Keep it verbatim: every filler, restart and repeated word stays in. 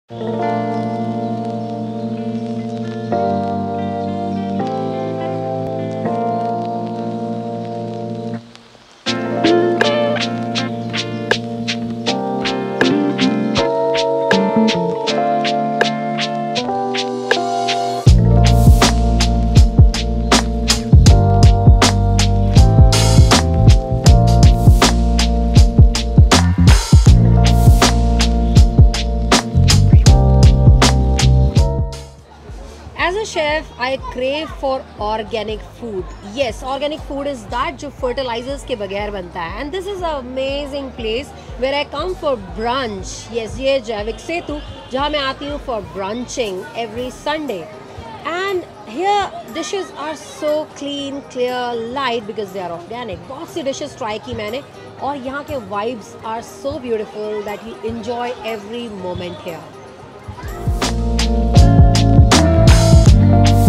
As a chef, I crave for organic food. Yes, organic food is that जो fertilizers के बगैर बनता है. And this is an amazing place where I come for brunch. Yes, ये है जैविक सेतु जहाँ मैं आती हूँ for brunching every Sunday. And here dishes are so clean, clear, light because they are organic. बहुत सी dishes try की मैंने और यहाँ के vibes are so beautiful that you enjoy every moment here.